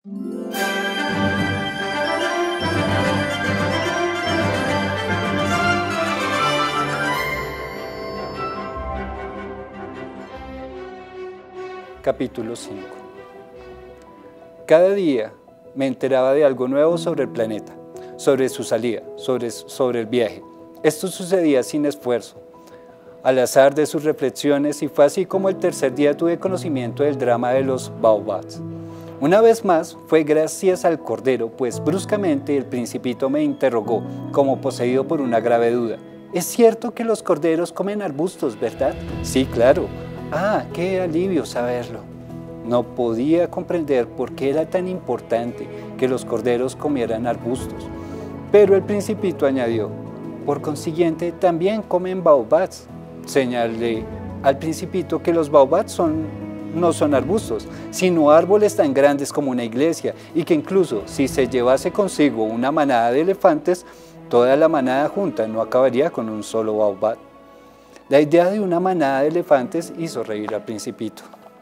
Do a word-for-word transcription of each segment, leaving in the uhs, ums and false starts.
Capítulo cinco. Cada día me enteraba de algo nuevo sobre el planeta, sobre su salida, sobre, sobre el viaje. Esto sucedía sin esfuerzo, al azar de sus reflexiones, y fue así como el tercer día tuve conocimiento del drama de los baobabs. Una vez más fue gracias al cordero, pues bruscamente el principito me interrogó, como poseído por una grave duda. ¿Es cierto que los corderos comen arbustos, verdad? Sí, claro. Ah, qué alivio saberlo. No podía comprender por qué era tan importante que los corderos comieran arbustos. Pero el principito añadió, por consiguiente, también comen baobabs. Señalé al principito que los baobabs son, no son arbustos, sino árboles tan grandes como una iglesia, y que incluso si se llevase consigo una manada de elefantes, toda la manada junta no acabaría con un solo baobab. La idea de una manada de elefantes hizo reír al principito.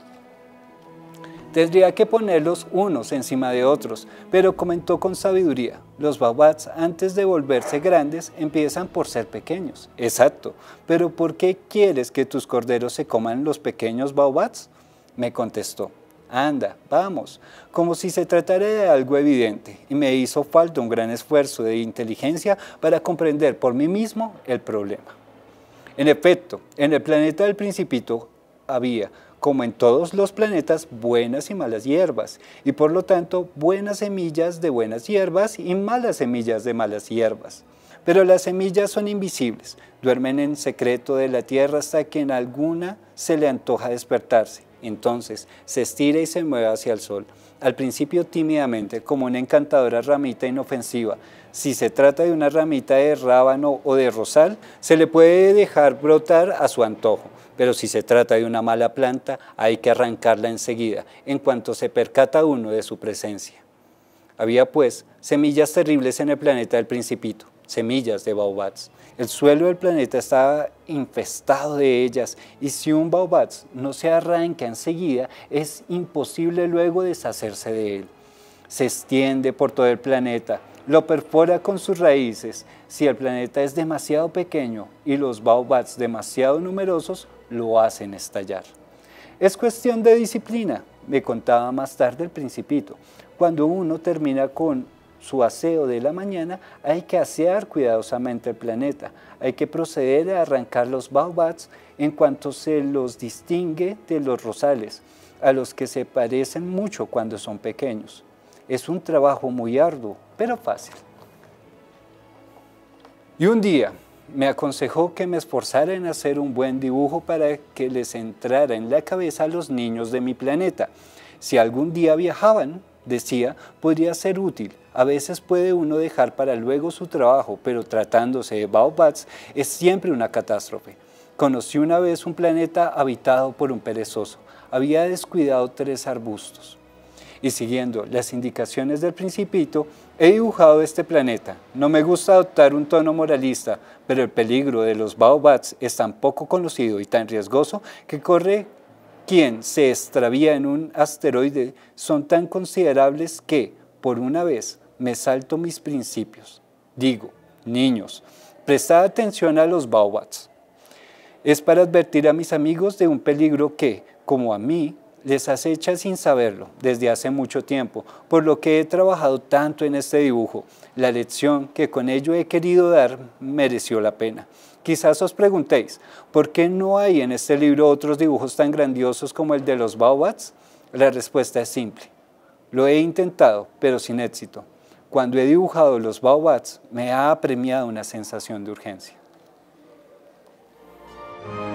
Tendría que ponerlos unos encima de otros, pero comentó con sabiduría, los baobabs antes de volverse grandes empiezan por ser pequeños. Exacto, pero ¿por qué quieres que tus corderos se coman los pequeños baobabs? Me contestó, anda, vamos, como si se tratara de algo evidente, y me hizo falta un gran esfuerzo de inteligencia para comprender por mí mismo el problema. En efecto, en el planeta del principito había, como en todos los planetas, buenas y malas hierbas, y por lo tanto buenas semillas de buenas hierbas y malas semillas de malas hierbas. Pero las semillas son invisibles, duermen en secreto de la tierra hasta que en alguna se le antoja despertarse. Entonces se estira y se mueve hacia el sol, al principio tímidamente, como una encantadora ramita inofensiva. Si se trata de una ramita de rábano o de rosal, se le puede dejar brotar a su antojo, pero si se trata de una mala planta, hay que arrancarla enseguida, en cuanto se percata uno de su presencia. Había pues semillas terribles en el planeta del principito, semillas de baobabs. El suelo del planeta estaba infestado de ellas, y si un baobab no se arranca enseguida, es imposible luego deshacerse de él. Se extiende por todo el planeta, lo perfora con sus raíces. Si el planeta es demasiado pequeño y los baobabs demasiado numerosos, lo hacen estallar. Es cuestión de disciplina, me contaba más tarde el principito. Cuando uno termina con su aseo de la mañana, hay que asear cuidadosamente el planeta, hay que proceder a arrancar los baobabs en cuanto se los distingue de los rosales, a los que se parecen mucho cuando son pequeños. Es un trabajo muy arduo, pero fácil. Y un día me aconsejó que me esforzara en hacer un buen dibujo para que les entrara en la cabeza a los niños de mi planeta. Si algún día viajaban, decía, podría ser útil. A veces puede uno dejar para luego su trabajo, pero tratándose de baobabs es siempre una catástrofe. Conocí una vez un planeta habitado por un perezoso. Había descuidado tres arbustos. Y siguiendo las indicaciones del principito, he dibujado este planeta. No me gusta adoptar un tono moralista, pero el peligro de los baobabs es tan poco conocido y tan riesgoso que corre quien se extravía en un asteroide son tan considerables que, por una vez, me salto mis principios. Digo, niños, prestad atención a los baobabs. Es para advertir a mis amigos de un peligro que, como a mí, les acecha sin saberlo desde hace mucho tiempo, por lo que he trabajado tanto en este dibujo. La lección que con ello he querido dar mereció la pena. Quizás os preguntéis, ¿por qué no hay en este libro otros dibujos tan grandiosos como el de los baobabs? La respuesta es simple. Lo he intentado, pero sin éxito. Cuando he dibujado los baobabs, me ha apremiado una sensación de urgencia.